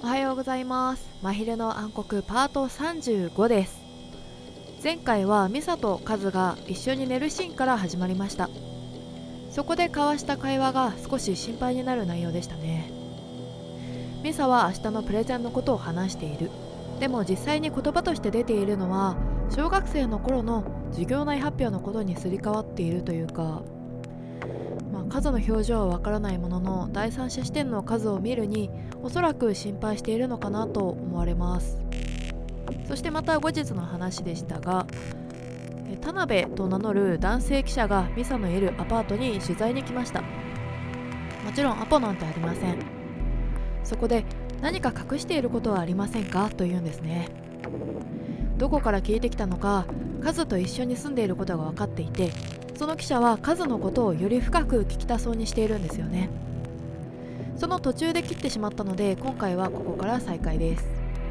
おはようございます。真昼の暗黒パート35です。前回はミサとカズが一緒に寝るシーンから始まりました。そこで交わした会話が少し心配になる内容でしたね。ミサは明日のプレゼンのことを話している。でも実際に言葉として出ているのは小学生の頃の授業内発表のことにすり替わっているというか、カズの表情はわからないものの第三者視点の数を見るにおそらく心配しているのかなと思われます。そしてまた後日の話でしたが、田辺と名乗る男性記者がミサのいるアパートに取材に来ました。もちろんアポなんてありません。そこで何か隠していることはありませんかと言うんですね。どこから聞いてきたのか、カズと一緒に住んでいることが分かっていて、その記者はカズのことをより深く聞きたそうにしているんですよね。その途中で切ってしまったので今回はここから再開です。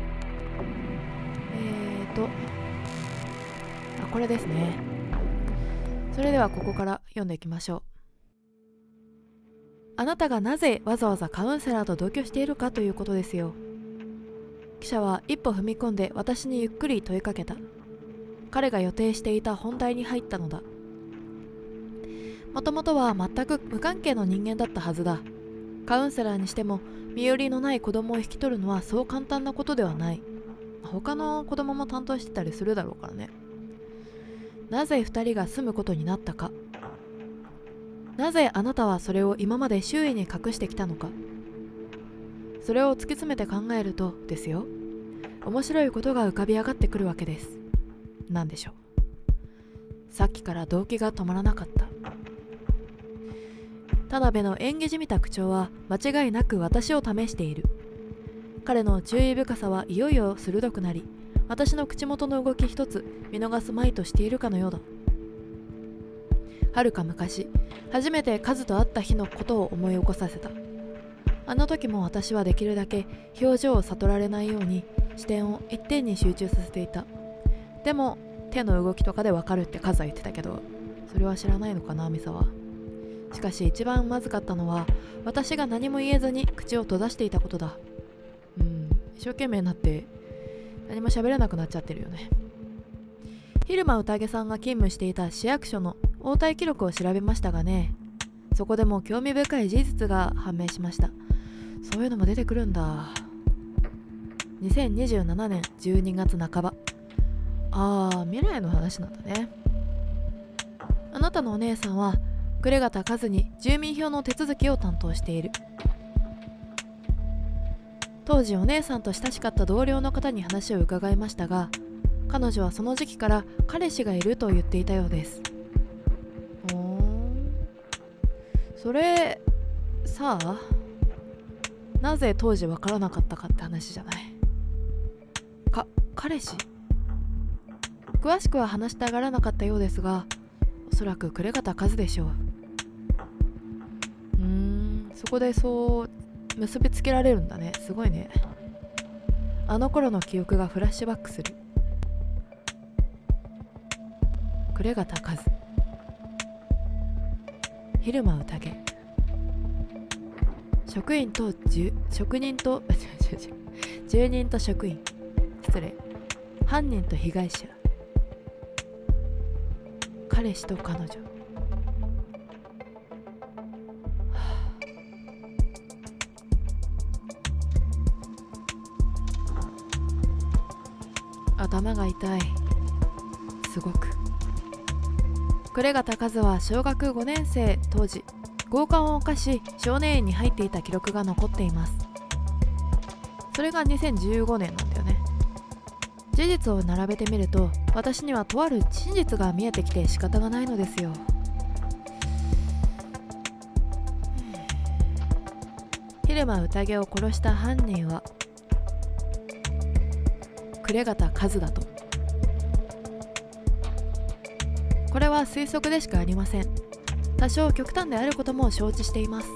これですね。それではここから読んでいきましょう。あなたがなぜわざわざカウンセラーと同居しているかということですよ。記者は一歩踏み込んで私にゆっくり問いかけた。彼が予定していた本題に入ったのだ。もともとは全く無関係の人間だったはずだ。カウンセラーにしても身寄りのない子供を引き取るのはそう簡単なことではない。他の子供も担当してたりするだろうからね。なぜ2人が住むことになったか。なぜあなたはそれを今まで周囲に隠してきたのか。それを突き詰めて考えるとですよ、面白いことが浮かび上がってくるわけです。何でしょう。さっきから動機が止まらなかった。田辺の演技じみた口調は間違いなく私を試している。彼の注意深さはいよいよ鋭くなり、私の口元の動き一つ見逃すまいとしているかのようだ。はるか昔、初めてカズと会った日のことを思い起こさせた。あの時も私はできるだけ表情を悟られないように視点を一点に集中させていた。でも手の動きとかでわかるってカズは言ってたけど、それは知らないのかな、ミサは。しかし一番まずかったのは私が何も言えずに口を閉ざしていたことだ。一生懸命になって何も喋れなくなっちゃってるよね。蛭間宴さんが勤務していた市役所の応対記録を調べましたがね、そこでも興味深い事実が判明しました。そういうのも出てくるんだ。2027年12月半ば。未来の話なんだね。あなたのお姉さんは呉方和に住民票の手続きを担当している。当時お姉さんと親しかった同僚の方に話を伺いましたが、彼女はその時期から彼氏がいると言っていたようです。それさあ、なぜ当時わからなかったかって話じゃない。彼氏？詳しくは話したがらなかったようですが、おそらく呉方和でしょう。そこでそう結びつけられるんだね。すごいね。あの頃の記憶がフラッシュバックする。呉方和、蛭間宴、職人と住人と職員、失礼、犯人と被害者、彼氏と彼女。頭が痛い。すごく。呉方和は小学5年生当時、強姦を犯し少年院に入っていた記録が残っています。それが2015年なんだよね。事実を並べてみると、私にはとある真実が見えてきて仕方がないのですよ。蛭間宴を殺した犯人は呉方和だと。これは推測でしかありません。多少極端であることも承知しています。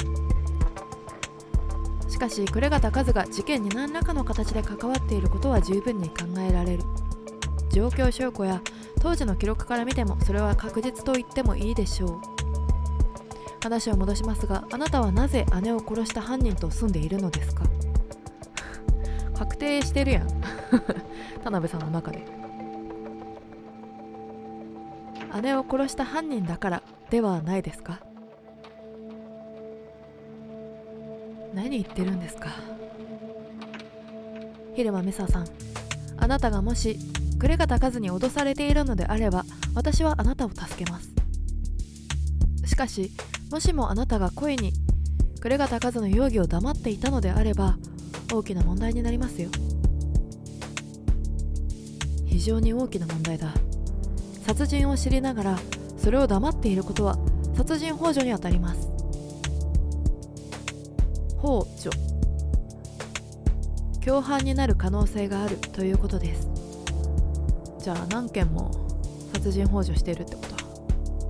しかし呉方和が事件に何らかの形で関わっていることは十分に考えられる。状況証拠や当時の記録から見てもそれは確実と言ってもいいでしょう。話を戻しますが、あなたはなぜ姉を殺した犯人と住んでいるのですか？ 確定してるやん田辺さんの中で。姉を殺した犯人だからではないですか？何言ってるんですか。蛭間美沙さん、あなたがもし呉方和に脅されているのであれば、私はあなたを助けます。しかし、もしもあなたが故意に呉方和の容疑を黙っていたのであれば、大きな問題になりますよ。非常に大きな問題だ。殺人を知りながらそれを黙っていることは殺人幇助にあたります。幇助、共犯になる可能性があるということです。じゃあ何件も殺人幇助しているってこと？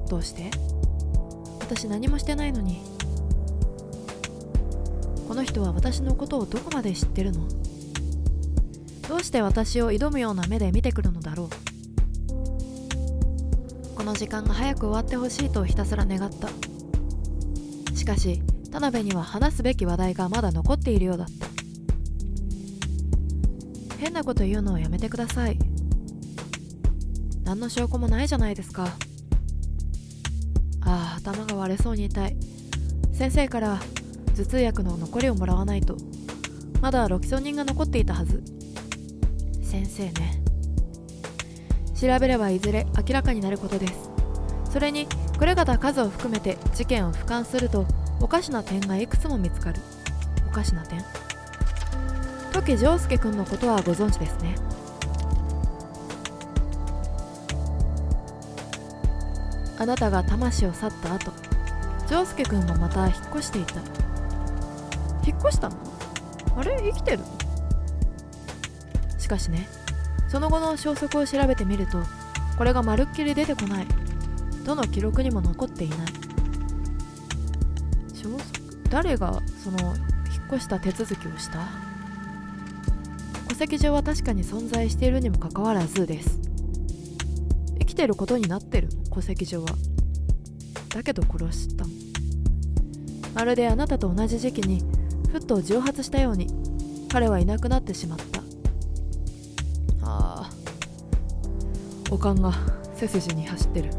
どうして？私何もしてないのに。この人は私のことをどこまで知ってるの？どうして私を挑むような目で見てくるのだろう。この時間が早く終わってほしいとひたすら願った。しかし田辺には話すべき話題がまだ残っているようだった。変なこと言うのをやめてください。何の証拠もないじゃないですか。ああ、頭が割れそうに痛い。先生から頭痛薬の残りをもらわないと。まだロキソニンが残っていたはず。先生ね。調べればいずれ明らかになることです。それに呉方和を含めて事件を俯瞰するとおかしな点がいくつも見つかる。おかしな点？時丈介君のことはご存知ですね。あなたが魂を去った後、丈介君もまた引っ越していた。引っ越したの？あれ、生きてるの？しかしね、その後の消息を調べてみると、これがまるっきり出てこない。どの記録にも残っていない。消息？誰がその引っ越した手続きをした？戸籍上は確かに存在しているにもかかわらずです。生きてることになってるの、戸籍上は。だけど殺したの。まるであなたと同じ時期にふっと蒸発したように彼はいなくなってしまった。ああ、おかんが背筋に走ってる。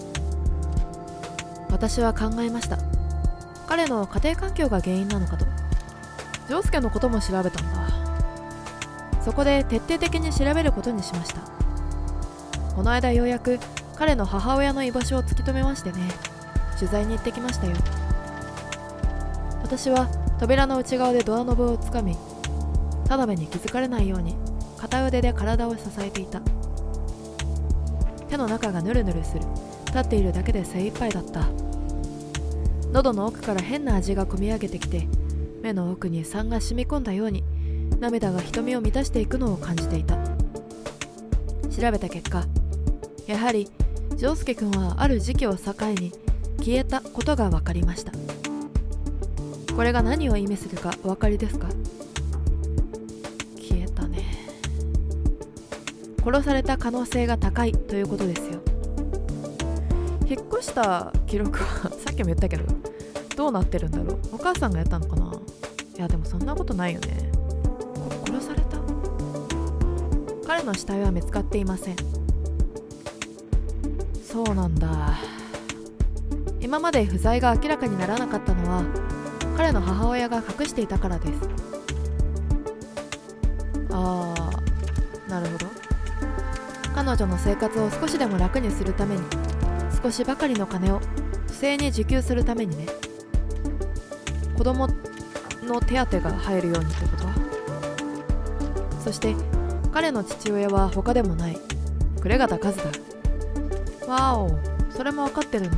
私は考えました。彼の家庭環境が原因なのかと。丈介のことも調べたんだ。そこで徹底的に調べることにしました。この間ようやく彼の母親の居場所を突き止めましてね。取材に行ってきましたよ。私は扉の内側でドアノブをつかみ、田辺に気づかれないように片腕で体を支えていた。手の中がヌルヌルする。立っているだけで精一杯だった。喉の奥から変な味がこみ上げてきて、目の奥に酸が染み込んだように涙が瞳を満たしていくのを感じていた。調べた結果、やはり丈介君はある時期を境に消えたことが分かりました。これが何を意味するかお分かりですか？消えたね。殺された可能性が高いということですよ。引っ越した記録はさっきも言ったけどどうなってるんだろう。お母さんがやったのかな。いやでもそんなことないよね。殺された？彼の死体は見つかっていません。そうなんだ。今まで不在が明らかにならなかったのは彼の母親が隠していたからです。ああ、なるほど。彼女の生活を少しでも楽にするために少しばかりの金を不正に受給するためにね。子供の手当が入るようにってこと？そして彼の父親は他でもない呉方和だ。わお、それも分かってるんだ。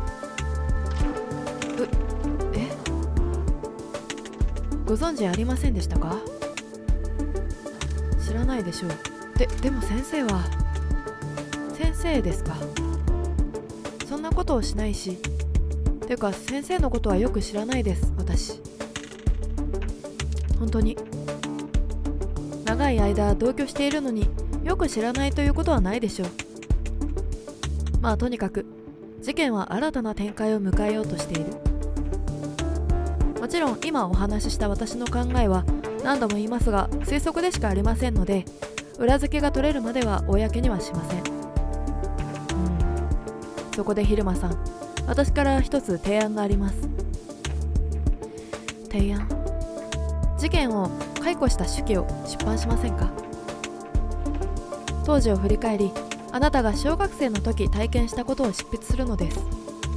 ご存知ありませんでしたか？知らないでしょう。でも先生は。先生ですか？そんなことをしないし。てか先生のことはよく知らないです、私。本当に。長い間同居しているのによく知らないということはないでしょう。まあとにかく事件は新たな展開を迎えようとしている。もちろん今お話しした私の考えは何度も言いますが推測でしかありませんので、裏付けが取れるまでは公にはしません。そこで蛭間さん、私から一つ提案があります。提案？事件を解雇した手記を出版しませんか？当時を振り返り、あなたが小学生の時体験したことを執筆するのです。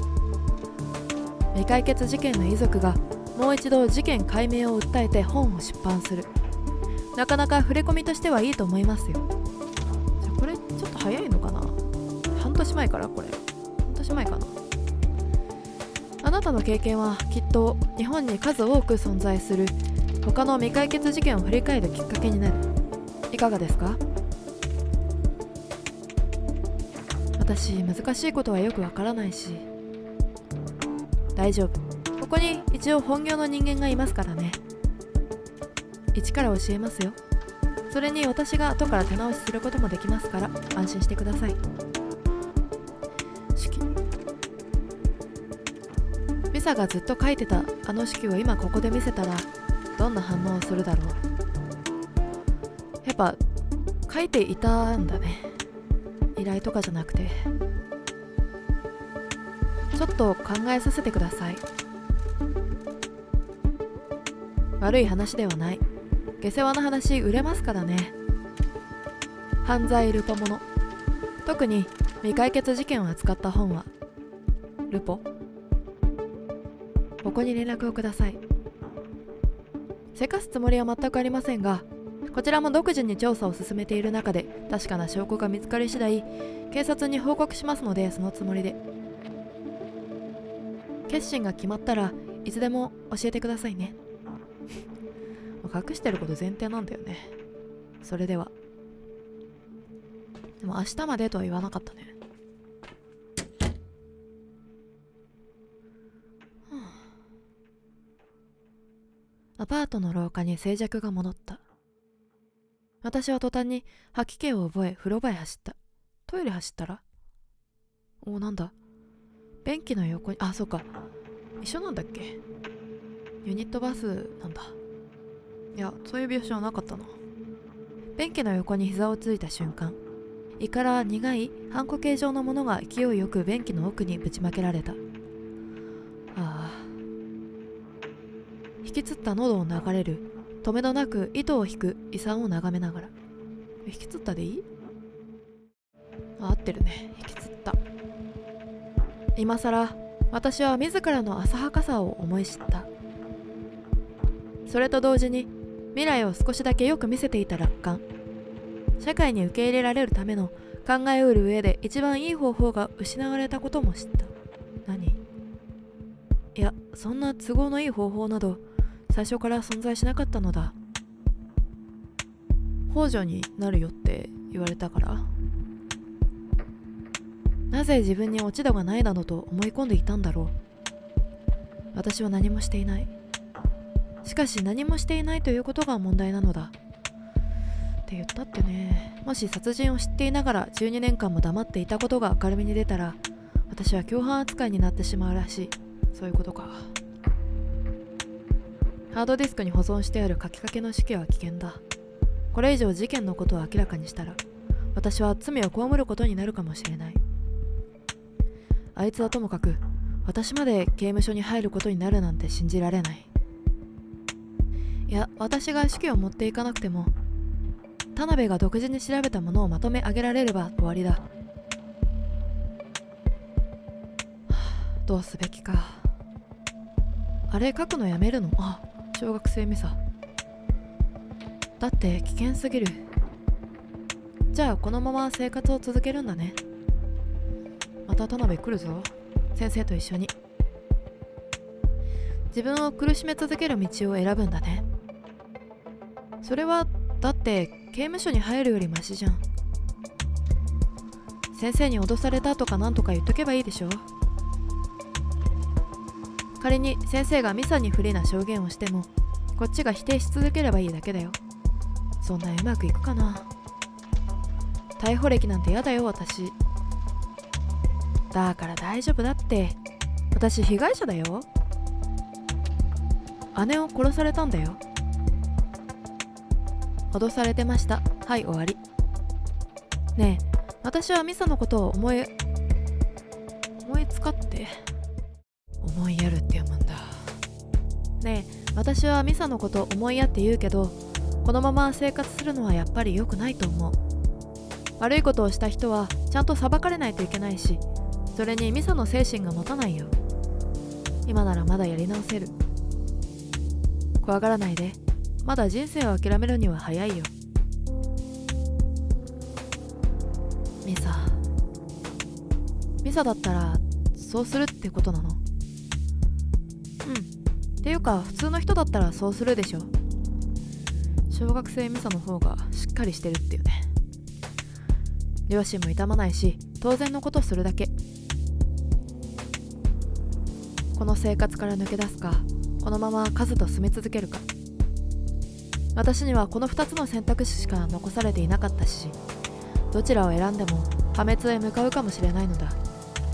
未解決事件の遺族がもう一度事件解明を訴えて本を出版する。なかなか触れ込みとしてはいいと思いますよ。じゃこれちょっと早いのかな。半年前から、これ半年前かな。あなたの経験はきっと日本に数多く存在する他の未解決事件を振り返るきっかけになる。いかがですか？私、難しいことはよくわからないし。大丈夫、ここに一応本業の人間がいますからね。一から教えますよ。それに私が後から手直しすることもできますから安心してください。手記。ミサがずっと書いてたあの手記を今ここで見せたらどんな反応をするだろう。やっぱ書いていたんだね。依頼とかじゃなくて。ちょっと考えさせてください。悪い話ではない。下世話の話売れますからね。犯罪ルポもの、特に未解決事件を扱った本はルポ。ここに連絡をください。せかすつもりは全くありませんが、こちらも独自に調査を進めている中で確かな証拠が見つかり次第警察に報告しますので、そのつもりで。決心が決まったらいつでも教えてくださいね。隠してること前提なんだよね。それでは。でも明日までとは言わなかったね。アパートの廊下に静寂が戻った。私は途端に吐き気を覚え風呂場へ走った。トイレ走ったら、なんだ、便器の横に、そうか、一緒なんだっけ。ユニットバスなんだ。いや、そういう描写はなかったな。便器の横に膝をついた瞬間、胃から苦いハンコ形状のものが勢いよく便器の奥にぶちまけられた。引きつった喉を流れる止めどなく糸を引く胃酸を眺めながら、引きつったでいい？合ってるね、引きつった。今さら私は自らの浅はかさを思い知った。それと同時に未来を少しだけよく見せていた楽観。社会に受け入れられるための考えうる上で一番いい方法が失われたことも知った。何？いや、そんな都合のいい方法など最初から存在しなかったのだ。幇助になるよって言われたから。なぜ自分に落ち度がないなどと思い込んでいたんだろう。私は何もしていない。しかし何もしていないということが問題なのだ。って言ったってね、もし殺人を知っていながら12年間も黙っていたことが明るみに出たら、私は共犯扱いになってしまうらしい。そういうことか。ハードディスクに保存してある書きかけの手記は危険だ。これ以上事件のことを明らかにしたら、私は罪を被ることになるかもしれない。あいつはともかく、私まで刑務所に入ることになるなんて信じられない。いや、私が手記を持っていかなくても、田辺が独自に調べたものをまとめ上げられれば終わりだ。どうすべきか。あれ書くのやめるの？小学生ミサ。だって危険すぎる。じゃあこのまま生活を続けるんだね。また田辺来るぞ。先生と一緒に。自分を苦しめ続ける道を選ぶんだね。それはだって刑務所に入るよりマシじゃん。先生に脅されたとかなんとか言っとけばいいでしょ。仮に先生がミサに不利な証言をしても、こっちが否定し続ければいいだけだよ。そんなうまくいくかな。逮捕歴なんてやだよ、私。だから大丈夫だって。私被害者だよ。姉を殺されたんだよ。 脅されてました。はい終わり。ねえ、私はミサのことを思いつかって思いやるって読むんだ。ねえ、私はミサのことを思いやって言うけど、このまま生活するのはやっぱり良くないと思う。悪いことをした人はちゃんと裁かれないといけないし、それにミサの精神が持たないよ。今ならまだやり直せる。怖がらないで。まだ人生を諦めるには早いよ。ミサだったらそうするってことなの？っていうか普通の人だったらそうするでしょ。小学生ミサの方がしっかりしてるっていうね。両親も痛まないし、当然のことするだけ。この生活から抜け出すか、このままカズと住み続けるか。私にはこの2つの選択肢しか残されていなかったし、どちらを選んでも破滅へ向かうかもしれないのだ。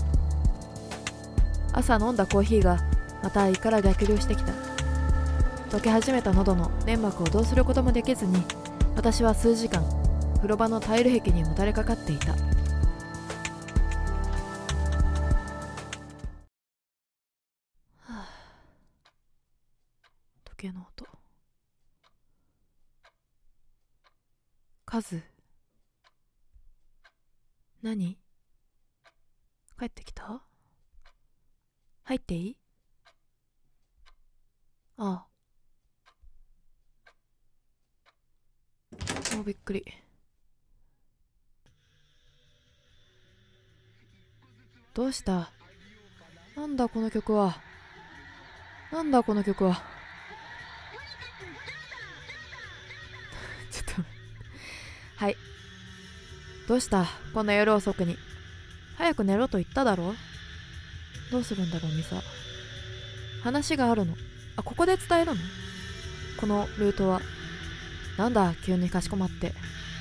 朝飲んだコーヒーがまた胃から逆流してきた。溶け始めた喉の粘膜をどうすることもできずに、私は数時間風呂場のタイル壁にもたれかかっていた。時計の音。カズ、何？帰ってきた？入っていい？ああ。もうびっくり。どうした？なんだこの曲は。なんだこの曲は。ちょっとはい。どうした？こんな夜遅くに。早く寝ろと言っただろ。どうするんだろうミサ。話があるの。あ、ここで伝えるの？このルートは。なんだ急にかしこまって。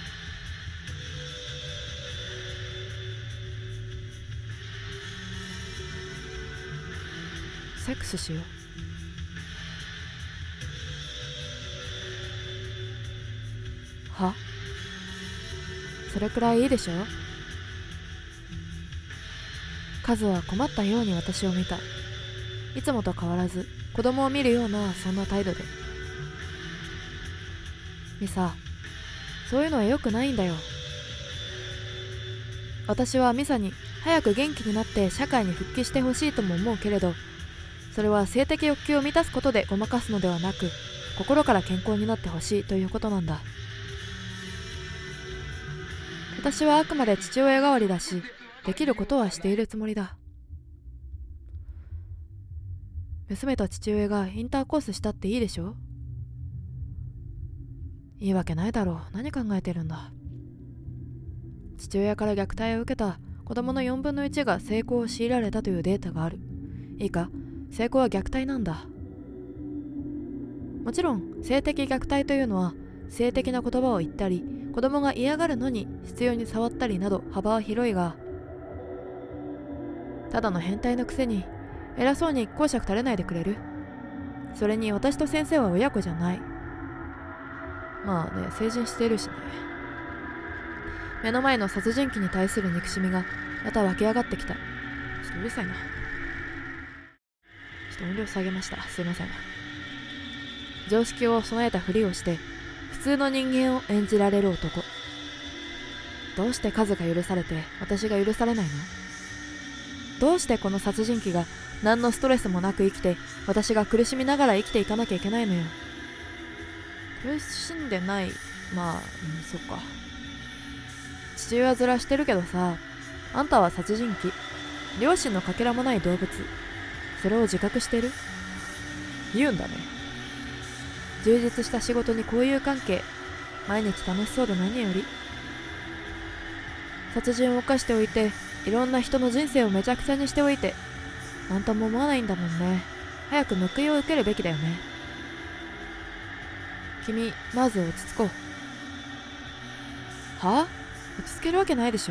セックスしよう。は？それくらいいいでしょ。カズは困ったように私を見た。いつもと変わらず子供を見るようなそんな態度で。ミサ、そういうのは良くないんだよ。私はミサに早く元気になって社会に復帰してほしいとも思うけれど、それは性的欲求を満たすことでごまかすのではなく、心から健康になってほしいということなんだ。私はあくまで父親代わりだし、できることはしているつもりだ。娘と父親がインターコースしたっていいでしょ。いいわけないだろう。何考えてるんだ。父親から虐待を受けた子供の4分の1が性交を強いられたというデータがある。いいか、性交は虐待なんだ。もちろん性的虐待というのは性的な言葉を言ったり、子供が嫌がるのに執拗に触ったりなど幅は広いが、ただの変態のくせに偉そうに講釈垂れないでくれる？それに私と先生は親子じゃない。まあね、成人してるしね。目の前の殺人鬼に対する憎しみがまた湧き上がってきた。ちょっとうるさいな。ちょっと音量下げました。すいません。常識を備えたふりをして普通の人間を演じられる男。どうしてカズが許されて私が許されないの？どうしてこの殺人鬼が何のストレスもなく生きて、私が苦しみながら生きていかなきゃいけないのよ。苦しんでない。まあ、そっか。父親面してるけどさ、あんたは殺人鬼。両親のかけらもない動物。それを自覚してる？言うんだね。充実した仕事に交友関係。毎日楽しそうで何より。殺人を犯しておいて、いろんな人の人生をめちゃくちゃにしておいて、なんとも思わないんだもんね。早く報いを受けるべきだよね。君、まず落ち着こう。は？落ち着けるわけないでしょ。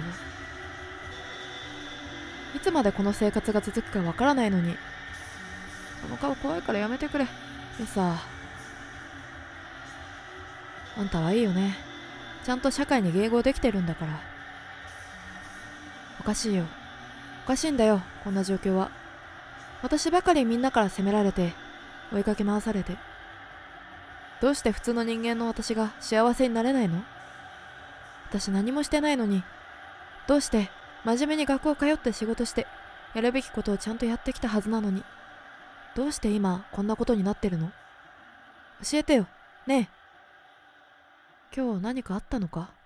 いつまでこの生活が続くかわからないのに。この顔怖いからやめてくれ。でさ、 あんたはいいよね。ちゃんと社会に迎合できてるんだから。おかしいよ。おかしいんだよ、こんな状況は。私ばかりみんなから責められて、追いかけ回されて。どうして普通の人間の私が幸せになれないの？私何もしてないのに。どうして真面目に学校通って仕事してやるべきことをちゃんとやってきたはずなのに、どうして今こんなことになってるの？教えてよ、ねえ。今日何かあったのか？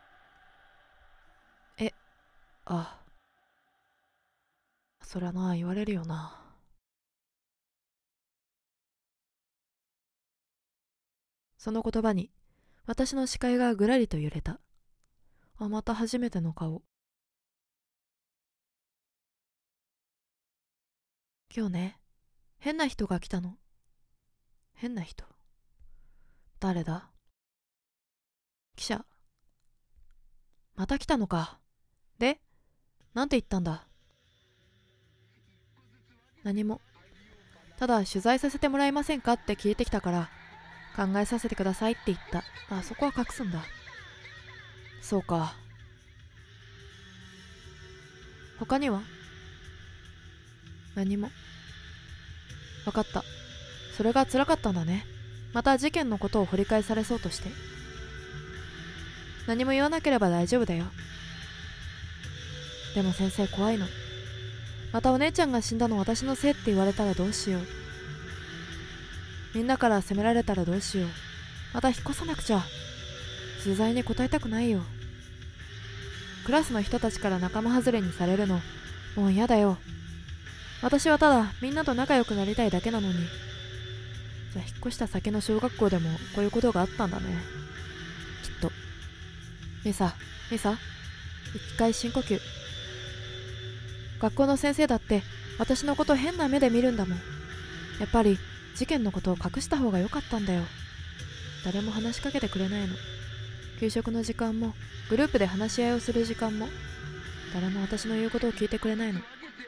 あ、そりゃな、言われるよな。その言葉に私の視界がぐらりと揺れた。また初めての顔。今日ね、変な人が来たの。変な人。誰だ？記者。また来たのか。で、なんて言ったんだ？何も。ただ取材させてもらえませんかって聞いてきたから、考えさせてくださいって言った。そこは隠すんだ。そうか。他には？何も。わかった。それが辛かったんだね。また事件のことを掘り返されそうとして。何も言わなければ大丈夫だよ。でも先生怖いの。またお姉ちゃんが死んだの私のせいって言われたらどうしよう。みんなから責められたらどうしよう。また引っ越さなくちゃ。取材に答えたくないよ。クラスの人たちから仲間外れにされるのもう嫌だよ。私はただみんなと仲良くなりたいだけなのに。じゃあ引っ越した先の小学校でもこういうことがあったんだね、きっと。ミサ、一回深呼吸。学校の先生だって私のこと変な目で見るんだもん。やっぱり事件のことを隠した方が良かったんだよ。誰も話しかけてくれないの。給食の時間もグループで話し合いをする時間も誰も私の言うことを聞いてくれないの。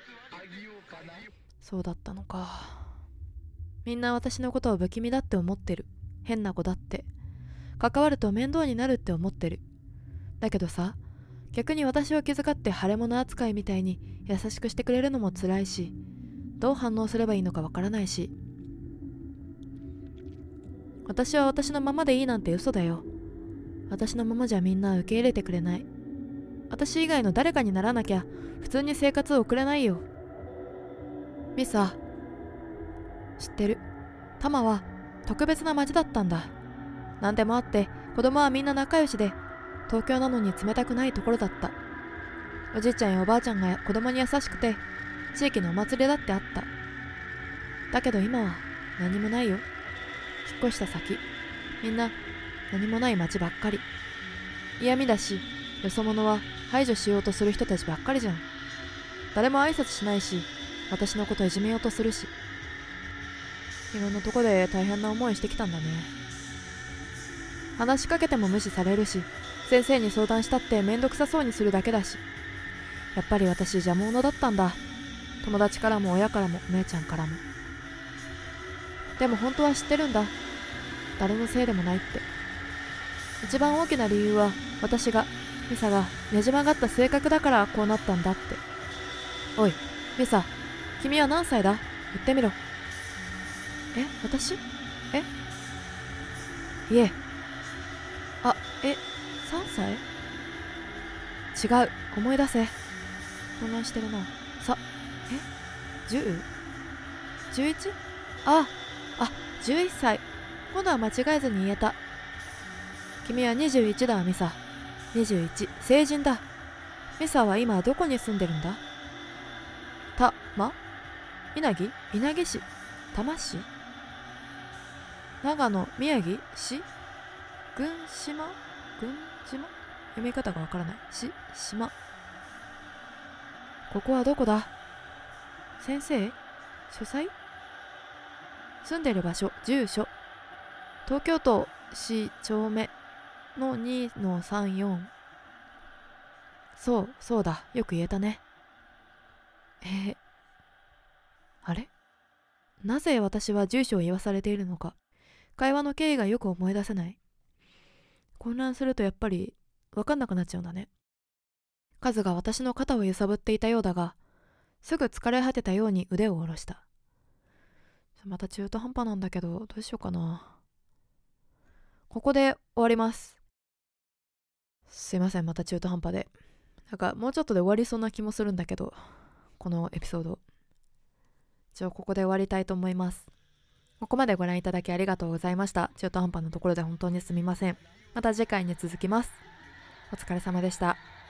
そうだったのか。みんな私のことを不気味だって思ってる。変な子だって。関わると面倒になるって思ってる。だけどさ、逆に私を気遣って腫れ物扱いみたいに優しくしてくれるのも辛いし、どう反応すればいいのかわからないし。私は私のままでいいなんて嘘だよ。私のままじゃみんな受け入れてくれない。私以外の誰かにならなきゃ普通に生活を送れないよ。ミサ、知ってる。タマは特別な町だったんだ。なんでもあって子供はみんな仲良しで、東京なのに冷たくないところだった。おじいちゃんやおばあちゃんが子供に優しくて、地域のお祭りだってあった。だけど今は何もないよ。引っ越した先、みんな何もない町ばっかり。嫌味だし、よそ者は排除しようとする人たちばっかりじゃん。誰も挨拶しないし、私のこといじめようとするし。いろんなとこで大変な思いしてきたんだね。話しかけても無視されるし、先生に相談したってめんどくさそうにするだけだし。やっぱり私邪魔者だったんだ。友達からも親からもお姉ちゃんからも。でも本当は知ってるんだ。誰のせいでもないって。一番大きな理由はミサがねじ曲がった性格だからこうなったんだって。おい、ミサ、君は何歳だ？言ってみろ。私？いえ。3歳？違う、思い出せ。混乱してるな。10？ 11？ 11歳。今度は間違えずに言えた。君は21だ、ミサ。21、成人だ。ミサは今どこに住んでるんだ？稲城市、多摩市、長野、宮城市、群島、読み方がわからない。島。ここはどこだ？先生？書斎？住んでる場所、住所。東京都市丁目の2-34。そうだ。よく言えたね。あれ？なぜ私は住所を言わされているのか。会話の経緯がよく思い出せない。 混乱するとやっぱり分かんなくなっちゃうんだね。カズが私の肩を揺さぶっていたようだが、すぐ疲れ果てたように腕を下ろした。また中途半端なんだけど、どうしようかな。ここで終わります。すいません、また中途半端で。なんかもうちょっとで終わりそうな気もするんだけど、このエピソード。ここで終わりたいと思います。ここまでご覧いただきありがとうございました。中途半端なところで本当にすみません。また次回に続きます。お疲れ様でした。